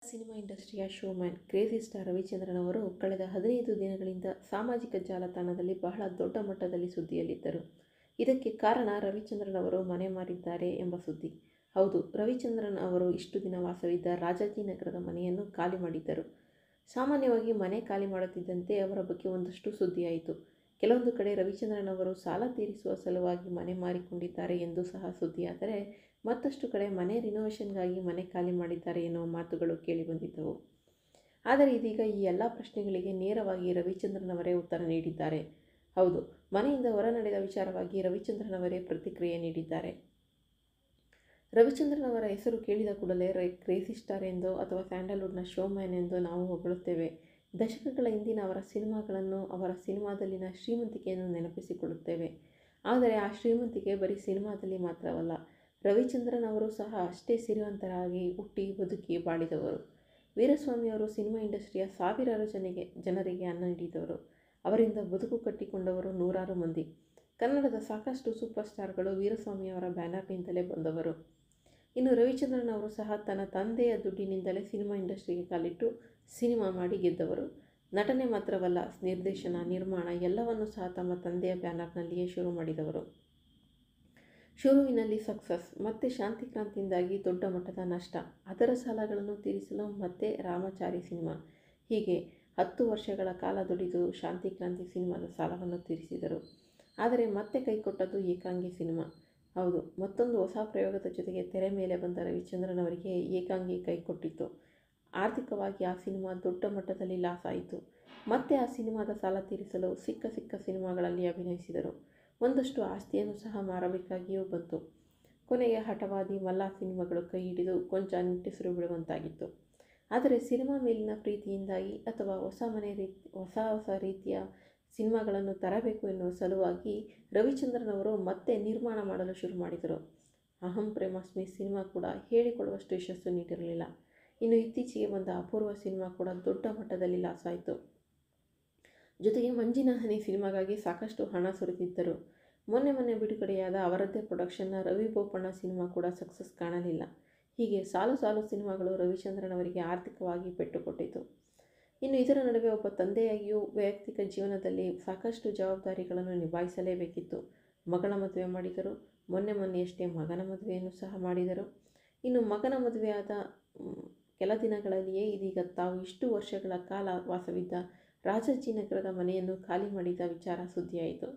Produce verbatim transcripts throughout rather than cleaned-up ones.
Cinema ಇಂಡಸ್ಟ್ರಿಯ showman crazy star Ravichandran ಅವರು ಕಳೆದ ಹದಿನೈದು ದಿನಗಳಿಂದ ಸಾಮಾಜಿಕ ಜಾಲತಾಣದಲ್ಲಿ ಬಹಳ ದೊಡ್ಡ ಮಟ್ಟದಲ್ಲಿ ಸುದ್ದಿಯಲ್ಲಿದ್ದರು. ಇದಕ್ಕೆ ಕಾರಣ ರವಿಚಂದ್ರನ್ ಅವರು ಮನೆ ಮಾರಿದ್ದಾರೆ ಎಂಬ ಸುದ್ದಿ. ಹೌದು, ರವಿಚಂದ್ರನ್ ಅವರು ಇಷ್ಟು ದಿನ ವಾಸವಿದ್ದ ರಾಜಾಜಿನಗರದ ಮನೆಯನ್ನು ಖಾಲಿ ಮಾಡಿದ್ದರು. ಸಾಮಾನ್ಯವಾಗಿ ಮನೆ ಖಾಲಿ ಮಾಡುತ್ತಿದ್ದಂತೆ ಅವರ ಬಗ್ಗೆ ಒಂದಷ್ಟು ಸುದ್ದಿಯಾಯಿತು. ಕೆಲವೊಂದು ಕಡೆ ರವಿಚಂದ್ರನ್ ಅವರು ಸಾಲ ತೀರಿಸುವ ಸಲುವಾಗಿ ಮನೆ ಮಾರಿಕೊಂಡಿದ್ದಾರೆ ಎಂದು ಸಹ ಸುದ್ದಿಯಾದರೆ, ಮತ್ತಷ್ಟು ಕಡೆ ಮನೆ ರಿನೋವೇಷನ್ಗಾಗಿ ಮನೆ ಖಾಲಿ ಮಾಡಿದ್ದಾರೆ ಎನ್ನುವ ಮಾತುಗಳು ಕೇಳಿಬಂದಿದ್ದವು. ಆದರೆ ಇದೀಗ ಈ ಎಲ್ಲ ಪ್ರಶ್ನೆಗಳಿಗೆ ನೇರವಾಗಿ ರವಿಚಂದ್ರನ್ ಅವರೇ ಉತ್ತರ ನೀಡಿದ್ದಾರೆ. ಹೌದು, ಮನೆಯಿಂದ ಹೊರ ನಡೆದ ವಿಚಾರವಾಗಿ ರವಿಚಂದ್ರನ್ ಅವರೇ ಪ್ರತಿಕ್ರಿಯೆ ನೀಡಿದ್ದಾರೆ. ರವಿಚಂದ್ರನ್ ಅವರ ಹೆಸರು ಕೇಳಿದ ಕೂಡಲೇ ಕ್ರೇಜಿ ಸ್ಟಾರ್ ಎಂದೋ ಅಥವಾ ಸ್ಯಾಂಡಲ್ವುಡ್ನ ಶೋಮ್ಯಾನ್ ಎಂದೋ ನಾವು ಹೊಗಳುತ್ತೇವೆ. ದಶಕಗಳ ಹಿಂದಿನ ಅವರ ಸಿನಿಮಾಗಳನ್ನು, ಅವರ ಸಿನಿಮಾದಲ್ಲಿನ ಶ್ರೀಮಂತಿಕೆಯನ್ನು ನೆನಪಿಸಿಕೊಳ್ಳುತ್ತೇವೆ. ಆದರೆ ಆ ಶ್ರೀಮಂತಿಕೆ ಬರೀ ಸಿನಿಮಾದಲ್ಲಿ ಮಾತ್ರವಲ್ಲ, ರವಿಚಂದ್ರನ್ ಅವರು ಸಹ ಅಷ್ಟೇ ಸಿರಿವಂತರಾಗಿ ಹುಟ್ಟಿ ಬದುಕಿ ಬಾಳಿದವರು. ವೀರಸ್ವಾಮಿ ಅವರು ಸಿನಿಮಾ ಇಂಡಸ್ಟ್ರಿಯ ಸಾವಿರಾರು ಜನರಿಗೆ ಜನರಿಗೆ ಅನ್ನ ನೀಡಿದವರು. ಅವರಿಂದ ಬದುಕು ಕಟ್ಟಿಕೊಂಡವರು ನೂರಾರು ಮಂದಿ. ಕನ್ನಡದ ಸಾಕಷ್ಟು ಸೂಪರ್ ಸ್ಟಾರ್ಗಳು ವೀರಸ್ವಾಮಿ ಅವರ ಬ್ಯಾನರ್ನಿಂದಲೇ ಬಂದವರು. ಇನ್ನು ರವಿಚಂದ್ರನ್ ಅವರು ಸಹ ತನ್ನ ತಂದೆಯ ದುಡ್ಡಿನಿಂದಲೇ ಸಿನಿಮಾ ಇಂಡಸ್ಟ್ರಿಗೆ ಕಾಲಿಟ್ಟು ಸಿನಿಮಾ ಮಾಡಿ ಗೆದ್ದವರು. ನಟನೆ ಮಾತ್ರವಲ್ಲ, ನಿರ್ದೇಶನ, ನಿರ್ಮಾಣ ಎಲ್ಲವನ್ನೂ ಸಹ ತಮ್ಮ ತಂದೆಯ ಬ್ಯಾನರ್ನಲ್ಲಿಯೇ ಶುರು ಮಾಡಿದವರು. ಶುರುವಿನಲ್ಲಿ ಸಕ್ಸಸ್, ಮತ್ತೆ ಶಾಂತಿಕ್ರಾಂತಿಯಿಂದಾಗಿ ದೊಡ್ಡ ಮಟ್ಟದ ನಷ್ಟ, ಅದರ ಸಾಲಗಳನ್ನು ತೀರಿಸಲು ಮತ್ತೆ ರಾಮಚಾರಿ ಸಿನಿಮಾ, ಹೀಗೆ ಹತ್ತು ವರ್ಷಗಳ ಕಾಲ ದುಡಿದು ಶಾಂತಿಕ್ರಾಂತಿ ಸಿನಿಮಾದ ಸಾಲವನ್ನು ತೀರಿಸಿದರು. ಆದರೆ ಮತ್ತೆ ಕೈಕೊಟ್ಟದ್ದು ಏಕಾಂಗಿ ಸಿನಿಮಾ. ಹೌದು, ಮತ್ತೊಂದು ಹೊಸ ಪ್ರಯೋಗದ ಜೊತೆಗೆ ತೆರೆ ಮೇಲೆ ಬಂದ ರವಿಚಂದ್ರನ್ ಅವರಿಗೆ ಏಕಾಂಗಿ ಕೈಕೊಟ್ಟಿತ್ತು. ಆರ್ಥಿಕವಾಗಿ ಆ ಸಿನಿಮಾ ದೊಡ್ಡ ಮಟ್ಟದಲ್ಲಿ ಲಾಸ್ ಆಯಿತು. ಮತ್ತೆ ಆ ಸಿನಿಮಾದ ಸಾಲ ತೀರಿಸಲು ಸಿಕ್ಕ ಸಿಕ್ಕ ಸಿನಿಮಾಗಳಲ್ಲಿ ಅಭಿನಯಿಸಿದರು. ಒಂದಷ್ಟು ಆಸ್ತಿಯನ್ನು ಸಹ ಮಾರಬೇಕಾಗಿಯೂ ಬಂತು. ಕೊನೆಗೆ ಹಠವಾದಿ ಮಲ್ಲ ಸಿನಿಮಾಗಳು ಕೈ ಹಿಡಿದು ಕೊಂಚ ನಿಟ್ಟುಸಿರು ಬಿಡುವಂತಾಗಿತ್ತು. ಆದರೆ ಸಿನಿಮಾ ಮೇಲಿನ ಪ್ರೀತಿಯಿಂದಾಗಿ ಅಥವಾ ಹೊಸ ಮನೆ ರೀತಿ ಹೊಸ ಹೊಸ ರೀತಿಯ ಸಿನಿಮಾಗಳನ್ನು ತರಬೇಕು ಎನ್ನುವ ಸಲುವಾಗಿ ರವಿಚಂದ್ರನ್ ಅವರು ಮತ್ತೆ ನಿರ್ಮಾಣ ಮಾಡಲು ಶುರು ಮಾಡಿದರು. ಅಹಂ ಪ್ರೇಮಾಸ್ಮಿ ಸಿನಿಮಾ ಕೂಡ ಹೇಳಿಕೊಳ್ಳುವಷ್ಟು ಯಶಸ್ಸು ನೀಡಿರಲಿಲ್ಲ. ಇನ್ನು ಇತ್ತೀಚೆಗೆ ಬಂದ ಅಪೂರ್ವ ಸಿನಿಮಾ ಕೂಡ ದೊಡ್ಡ ಮಟ್ಟದಲ್ಲಿ ಲಾಸ್ ಆಯಿತು. ಜೊತೆಗೆ ಮಂಜಿನ ಹನಿ ಸಿನಿಮಾಗಾಗಿ ಸಾಕಷ್ಟು ಹಣ ಸುರಿದಿದ್ದರು. ಮೊನ್ನೆ ಮೊನ್ನೆ ಬಿಡುಗಡೆಯಾದ ಅವರದ್ದೇ ಪ್ರೊಡಕ್ಷನ್ನ ರವಿ ಬೋಪಣ್ಣ ಸಿನಿಮಾ ಕೂಡ ಸಕ್ಸಸ್ ಕಾಣಲಿಲ್ಲ. ಹೀಗೆ ಸಾಲು ಸಾಲು ಸಿನಿಮಾಗಳು ರವಿಚಂದ್ರನ್ ಅವರಿಗೆ ಆರ್ಥಿಕವಾಗಿ ಪೆಟ್ಟು ಕೊಟ್ಟಿತು. ಇನ್ನು ಇದರ ನಡುವೆ ಒಬ್ಬ ತಂದೆಯಾಗಿಯೂ ವೈಯಕ್ತಿಕ ಜೀವನದಲ್ಲಿ ಸಾಕಷ್ಟು ಜವಾಬ್ದಾರಿಗಳನ್ನು ನಿಭಾಯಿಸಲೇಬೇಕಿತ್ತು. ಮಗಳ ಮದುವೆ ಮಾಡಿದರು. ಮೊನ್ನೆ ಮೊನ್ನೆಯಷ್ಟೇ ಮಗನ ಮದುವೆಯನ್ನು ಸಹ ಮಾಡಿದರು. ಇನ್ನು ಮಗನ ಮದುವೆಯಾದ ಕೆಲ ದಿನಗಳಲ್ಲಿಯೇ ಇದೀಗ ತಾವು ಇಷ್ಟು ವರ್ಷಗಳ ಕಾಲ ವಾಸವಿದ್ದ ರಾಜಾಜಿನಗರದ ಮನೆಯನ್ನು ಖಾಲಿ ಮಾಡಿದ ವಿಚಾರ ಸುದ್ದಿಯಾಯಿತು.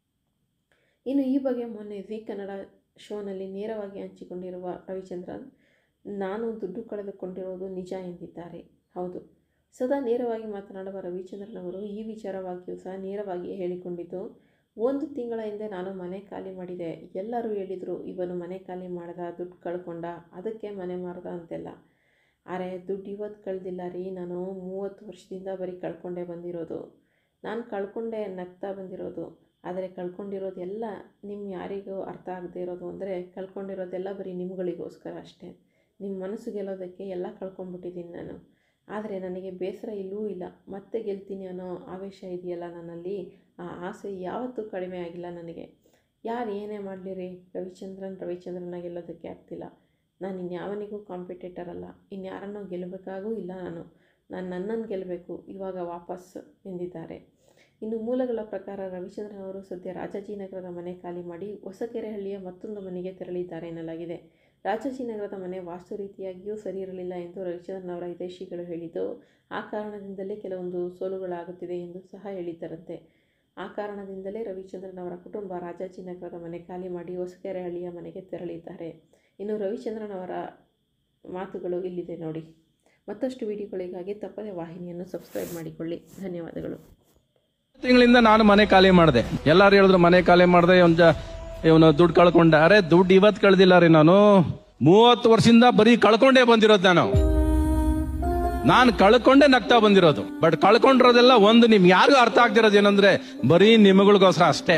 ಇನ್ನು ಈ ಬಗ್ಗೆ ಮೊನ್ನೆ ಝೀ ಕನ್ನಡ ಶೋನಲ್ಲಿ ನೇರವಾಗಿ ಹಂಚಿಕೊಂಡಿರುವ ರವಿಚಂದ್ರನ್, ನಾನು ದುಡ್ಡು ಕಳೆದುಕೊಂಡಿರುವುದು ನಿಜ ಎಂದಿದ್ದಾರೆ. ಹೌದು, ಸದಾ ನೇರವಾಗಿ ಮಾತನಾಡುವ ರವಿಚಂದ್ರನ್ ಅವರು ಈ ವಿಚಾರವಾಗಿಯೂ ಸಹ ನೇರವಾಗಿ ಹೇಳಿಕೊಂಡಿದ್ದು, ಒಂದು ತಿಂಗಳ ಹಿಂದೆ ನಾನು ಮನೆ ಖಾಲಿ ಮಾಡಿದೆ. ಎಲ್ಲರೂ ಹೇಳಿದರು, ಇವನು ಮನೆ ಖಾಲಿ ಮಾಡ್ದ, ದುಡ್ಡು ಕಳ್ಕೊಂಡ, ಅದಕ್ಕೆ ಮನೆ ಮಾರ್ದ ಅಂತೆಲ್ಲ. ಆದರೆ ದುಡ್ಡು ಇವತ್ತು ಕಳೆದಿಲ್ಲ ರೀ, ನಾನು ಮೂವತ್ತು ವರ್ಷದಿಂದ ಬರೀ ಕಳ್ಕೊಂಡೇ ಬಂದಿರೋದು. ನಾನು ಕಳ್ಕೊಂಡೆ ನಗ್ತಾ ಬಂದಿರೋದು. ಆದರೆ ಕಳ್ಕೊಂಡಿರೋದೆಲ್ಲ ನಿಮ್ಮ ಯಾರಿಗೂ ಅರ್ಥ ಆಗದೆ ಇರೋದು ಅಂದರೆ ಕಳ್ಕೊಂಡಿರೋದೆಲ್ಲ ಬರೀ ನಿಮ್ಗಳಿಗೋಸ್ಕರ ಅಷ್ಟೇ. ನಿಮ್ಮ ಮನಸ್ಸು ಗೆಲ್ಲೋದಕ್ಕೆ ಎಲ್ಲ ಕಳ್ಕೊಂಡ್ಬಿಟ್ಟಿದ್ದೀನಿ ನಾನು. ಆದರೆ ನನಗೆ ಬೇಸರ ಇಲ್ಲವೂ ಇಲ್ಲ. ಮತ್ತೆ ಗೆಲ್ತೀನಿ ಅನ್ನೋ ಆವೇಶ ಇದೆಯಲ್ಲ ನನ್ನಲ್ಲಿ, ಆ ಆಸೆ ಯಾವತ್ತೂ ಕಡಿಮೆ ಆಗಿಲ್ಲ ನನಗೆ. ಯಾರು ಏನೇ ಮಾಡಲಿ ರೀ, ರವಿಚಂದ್ರನ್ ರವಿಚಂದ್ರನ ಗೆಲ್ಲೋದಕ್ಕೆ ಆಗ್ತಿಲ್ಲ. ನಾನು ಇನ್ಯಾವನಿಗೂ ಕಾಂಪಿಟೇಟರ್ ಅಲ್ಲ, ಇನ್ಯಾರನ್ನೋ ಗೆಲ್ಲಬೇಕಾಗೂ ಇಲ್ಲ. ನಾನು ನಾನು ನನ್ನನ್ನು ಗೆಲ್ಲಬೇಕು ಇವಾಗ ವಾಪಸ್ ಎಂದಿದ್ದಾರೆ. ಇನ್ನು ಮೂಲಗಳ ಪ್ರಕಾರ ರವಿಚಂದ್ರನ್ ಅವರು ಸದ್ಯ ರಾಜಾಜಿನಗರದ ಮನೆ ಖಾಲಿ ಮಾಡಿ ಹೊಸಕೆರೆಹಳ್ಳಿಯ ಮತ್ತೊಂದು ಮನೆಗೆ ತೆರಳಿದ್ದಾರೆ ಎನ್ನಲಾಗಿದೆ. ರಾಜಾಜಿನಗರದ ಮನೆ ವಾಸ್ತು ರೀತಿಯಾಗಿಯೂ ಸರಿ ಇರಲಿಲ್ಲ ಎಂದು ರವಿಚಂದ್ರನ್ ಅವರ ಹಿತೈಷಿಗಳು ಹೇಳಿದ್ದು, ಆ ಕಾರಣದಿಂದಲೇ ಕೆಲವೊಂದು ಸೋಲುಗಳಾಗುತ್ತಿದೆ ಎಂದು ಸಹ ಹೇಳಿದ್ದರಂತೆ. ಆ ಕಾರಣದಿಂದಲೇ ರವಿಚಂದ್ರನ್ ಅವರ ಕುಟುಂಬ ರಾಜಾಜಿನಗರದ ಮನೆ ಖಾಲಿ ಮಾಡಿ ಹೊಸಕೆರೆಹಳ್ಳಿಯ ಮನೆಗೆ ತೆರಳಿದ್ದಾರೆ. ಇನ್ನು ರವಿಚಂದ್ರನ್ ಅವರ ಮಾತುಗಳು ಇಲ್ಲಿದೆ ನೋಡಿ. ಮತ್ತಷ್ಟು ವಿಡಿಯೋಗಳಿಗಾಗಿ ತಪ್ಪದೆ ವಾಹಿನಿಯನ್ನು ಸಬ್ಸ್ಕ್ರೈಬ್ ಮಾಡಿಕೊಳ್ಳಿ. ಧನ್ಯವಾದಗಳು. ತಿಂಗಳಿಂದ ನಾನು ಮನೆ ಖಾಲಿ ಮಾಡಿದೆ. ಎಲ್ಲಾರು ಹೇಳಿದ್ರು ಮನೆ ಖಾಲಿ ಮಾಡಿದೆ, ಒಂದ ಇವನು ದುಡ್ಡು ಕಳ್ಕೊಂಡ. ಅರೆ ದುಡ್ಡು ಇವತ್ತು ಕಳ್ದಿಲ್ಲ ರೀ, ನಾನು ಮೂವತ್ತು ವರ್ಷದಿಂದ ಬರೀ ಕಳ್ಕೊಂಡೇ ಬಂದಿರೋದು. ನಾನು ನಾನು ಕಳ್ಕೊಂಡೇ ನಗ್ತಾ ಬಂದಿರೋದು. ಬಟ್ ಕಳ್ಕೊಂಡಿರೋದೆಲ್ಲ ಒಂದು ನಿಮ್ಗೆ ಯಾರಿಗೂ ಅರ್ಥ ಆಗ್ತಿರೋದು ಏನಂದ್ರೆ ಬರೀ ನಿಮಗಳಿಗೋಸ್ಕರ ಅಷ್ಟೇ.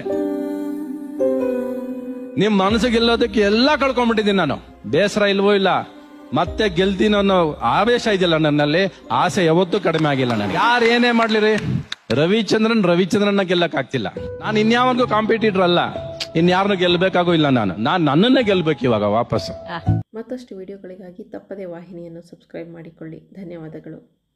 ನಿಮ್ ಮನಸ್ಸು ಗೆಲ್ಲೋದಕ್ಕೆ ಎಲ್ಲ ಕಳ್ಕೊಂಡ್ಬಿಟ್ಟಿದ್ದೀನಿ ನಾನು. ಬೇಸರ ಇಲ್ವೋ ಇಲ್ಲ, ಮತ್ತೆ ಗೆಲ್ತೀನಿ ಅನ್ನೋ ಆವೇಶ ಇದೆಯಲ್ಲ ನನ್ನಲ್ಲಿ, ಆಸೆ ಯಾವತ್ತೂ ಕಡಿಮೆ ಆಗಿಲ್ಲ ನನಗೆ. ಯಾರು ಏನೇ ಮಾಡ್ಲಿರಿ, ರವಿಚಂದ್ರನ್ ರವಿಚಂದ್ರನ್ನ ಗೆಲ್ಲಕ್ ಆಗ್ತಿಲ್ಲ. ನಾನು ಇನ್ಯಾವನಿಗೂ ಕಾಂಪಿಟೇಟರ್ ಅಲ್ಲ, ಇನ್ಯಾರನ್ನು ಗೆಲ್ಲಬೇಕಾಗೂ ಇಲ್ಲ. ನಾನು ನಾನು ನನ್ನನ್ನೇ ಗೆಲ್ಬೇಕು ಇವಾಗ ವಾಪಸ್. ಮತ್ತಷ್ಟು ವಿಡಿಯೋಗಳಿಗಾಗಿ ತಪ್ಪದೇ ವಾಹಿನಿಯನ್ನು ಸಬ್ಸ್ಕ್ರೈಬ್ ಮಾಡಿಕೊಳ್ಳಿ. ಧನ್ಯವಾದಗಳು.